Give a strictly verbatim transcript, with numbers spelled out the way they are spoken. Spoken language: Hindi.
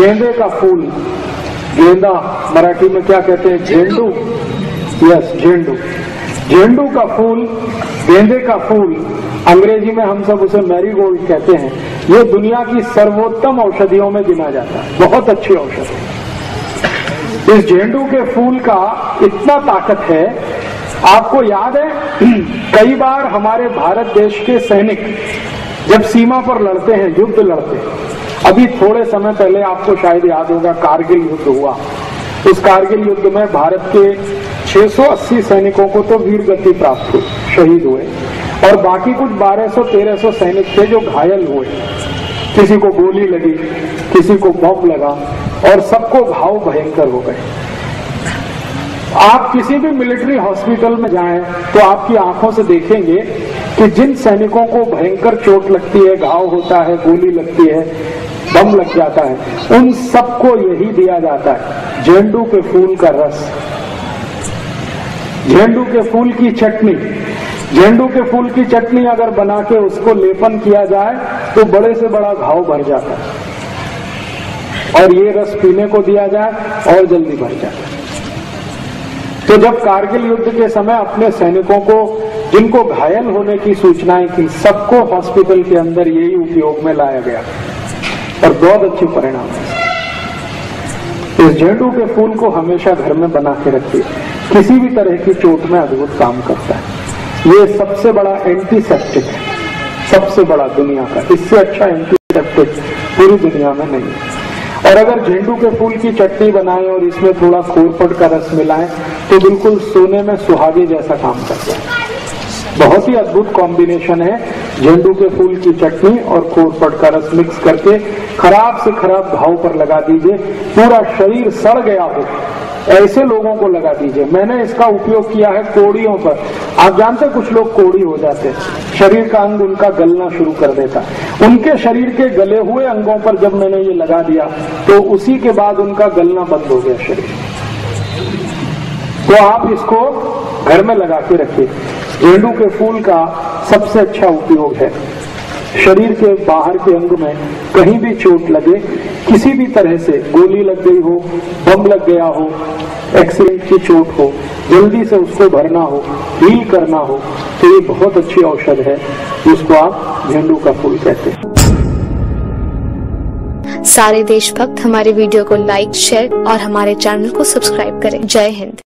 गेंदे का फूल, गेंदा मराठी में क्या कहते हैं, झेंडू, यस झेंडू, झेंडू का फूल, गेंदे का फूल, अंग्रेजी में हम सब उसे मैरीगोल्ड कहते हैं। ये दुनिया की सर्वोत्तम औषधियों में गिना जाता है, बहुत अच्छी औषधि। इस झेंडू के फूल का इतना ताकत है, आपको याद है कई बार हमारे भारत देश के सैनिक जब सीमा पर लड़ते हैं, युद्ध लड़ते हैं, अभी थोड़े समय पहले आपको शायद याद होगा कारगिल युद्ध हुआ। उस कारगिल युद्ध में भारत के छह सौ अस्सी सैनिकों को तो वीर गति प्राप्त हुई, शहीद हुए, और बाकी कुछ बारह सौ तेरह सौ सैनिक थे जो घायल हुए। किसी को गोली लगी, किसी को बम लगा, और सबको घाव भयंकर हो गए। आप किसी भी मिलिट्री हॉस्पिटल में जाएं तो आपकी आंखों से देखेंगे कि जिन सैनिकों को भयंकर चोट लगती है, घाव होता है, गोली लगती है, बम लग जाता है, उन सबको यही दिया जाता है, झेंडू के फूल का रस, झेंडू के फूल की चटनी। झेंडू के फूल की चटनी अगर बना के उसको लेपन किया जाए तो बड़े से बड़ा घाव भर जाता है, और ये रस पीने को दिया जाए और जल्दी भर जाता है। तो जब कारगिल युद्ध के समय अपने सैनिकों को, जिनको घायल होने की सूचनाएं थी, सबको हॉस्पिटल के अंदर यही उपयोग में लाया गया और बहुत अच्छे परिणाम है। इस झेंडू के फूल को हमेशा घर में बना के रखिए, किसी भी तरह की चोट में अद्भुत काम करता है। ये सबसे बड़ा एंटीसेप्टिक है, सबसे बड़ा दुनिया का, इससे अच्छा एंटीसेप्टिक पूरी दुनिया में नहीं है। और अगर झेंडू के फूल की चटनी बनाएं और इसमें थोड़ा कोरफड का रस मिलाएं तो बिल्कुल सोने में सुहागे जैसा काम करता है। बहुत ही अद्भुत कॉम्बिनेशन है। झेंडू के फूल की चटनी और कोरफड का रस मिक्स करके खराब से खराब घाव पर लगा दीजिए, पूरा शरीर सड़ गया हो ऐसे लोगों को लगा दीजिए। मैंने इसका उपयोग किया है कोड़ियों पर। आप जानते कुछ लोग कोड़ी हो जाते हैं, शरीर का अंग उनका गलना शुरू कर देता। उनके शरीर के गले हुए अंगों पर जब मैंने ये लगा दिया तो उसी के बाद उनका गलना बंद हो गया शरीर। तो आप इसको घर में लगा के रखिए। झेंडू के फूल का सबसे अच्छा उपयोग है, शरीर के बाहर के अंग में कहीं भी चोट लगे, किसी भी तरह से गोली लग गई हो, बम लग गया हो, एक्सीडेंट की चोट हो, जल्दी से उसको भरना हो, हील करना हो, तो ये बहुत अच्छी औषध है जिसको आप झेंडू का फूल कहते हैं। सारे देशभक्त हमारे वीडियो को लाइक, शेयर और हमारे चैनल को सब्सक्राइब करें। जय हिंद।